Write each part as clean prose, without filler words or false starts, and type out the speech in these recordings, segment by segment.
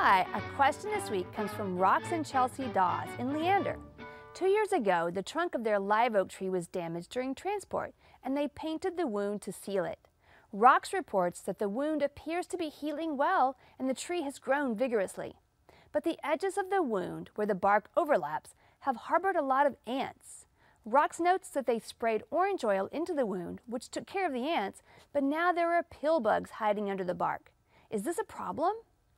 Hi, a question this week comes from Rox and Chelsea Dawes in Leander. 2 years ago, the trunk of their live oak tree was damaged during transport, and they painted the wound to seal it. Rox reports that the wound appears to be healing well and the tree has grown vigorously. But the edges of the wound, where the bark overlaps, have harbored a lot of ants. Rox notes that they sprayed orange oil into the wound, which took care of the ants, but now there are pillbugs hiding under the bark. Is this a problem?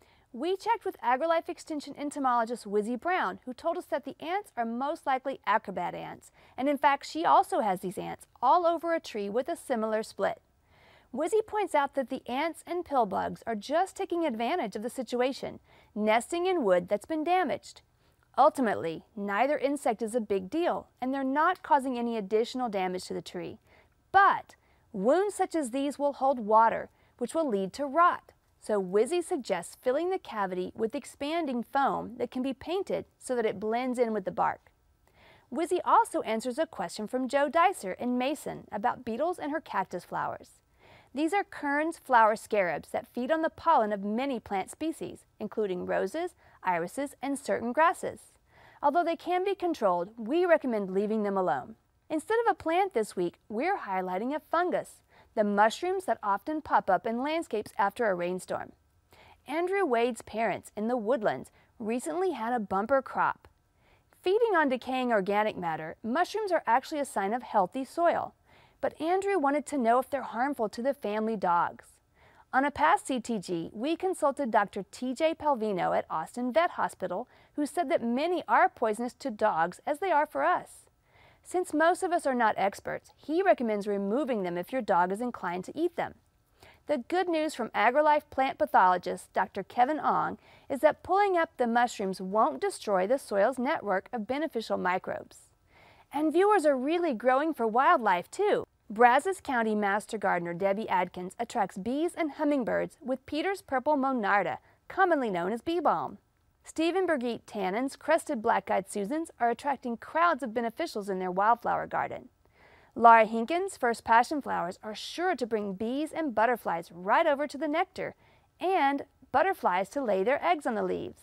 We checked with AgriLife Extension entomologist Wizzie Brown, who told us that the ants are most likely acrobat ants, and in fact she also has these ants all over a tree with a similar split. Wizzie points out that the ants and pillbugs are just taking advantage of the situation, nesting in wood that's been damaged. Ultimately, neither insect is a big deal, and they're not causing any additional damage to the tree. But wounds such as these will hold water, which will lead to rot. So Wizzie suggests filling the cavity with expanding foam that can be painted so that it blends in with the bark. Wizzie also answers a question from Joe Dicer in Mason about beetles and her cactus flowers. These are Kern's flower scarabs that feed on the pollen of many plant species, including roses, irises, and certain grasses. Although they can be controlled, we recommend leaving them alone. Instead of a plant this week, we're highlighting a fungus, the mushrooms that often pop up in landscapes after a rainstorm. Andrew Wade's parents in the Woodlands recently had a bumper crop. Feeding on decaying organic matter, mushrooms are actually a sign of healthy soil. But Andrew wanted to know if they're harmful to the family dogs. On a past CTG, we consulted Dr. TJ Palvino at Austin Vet Hospital, who said that many are poisonous to dogs as they are for us. Since most of us are not experts, he recommends removing them if your dog is inclined to eat them. The good news from AgriLife plant pathologist Dr. Kevin Ong is that pulling up the mushrooms won't destroy the soil's network of beneficial microbes. And viewers are really growing for wildlife too. Brazos County Master Gardener Debbie Adkins attracts bees and hummingbirds with Peter's purple monarda, commonly known as bee balm. Steve and Birgit Tannen's crested black-eyed Susans are attracting crowds of beneficials in their wildflower garden. Laura Hinken's first passion flowers are sure to bring bees and butterflies right over to the nectar, and butterflies to lay their eggs on the leaves.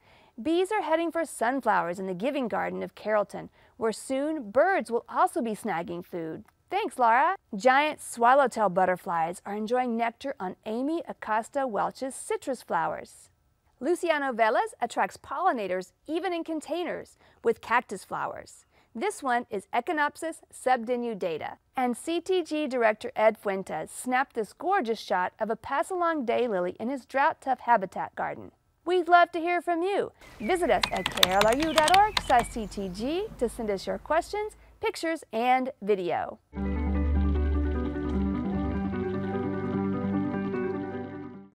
Bees are heading for sunflowers in the Giving Garden of Carrollton, where soon birds will also be snagging food. Thanks, Laura! Giant swallowtail butterflies are enjoying nectar on Amy Acosta Welch's citrus flowers. Luciano Velas attracts pollinators even in containers with cactus flowers. This one is Echinopsis subdenudata. And CTG Director Ed Fuentes snapped this gorgeous shot of a pass-along daylily in his drought-tough habitat garden. We'd love to hear from you. Visit us at klru.org/CTG to send us your questions, pictures, and video.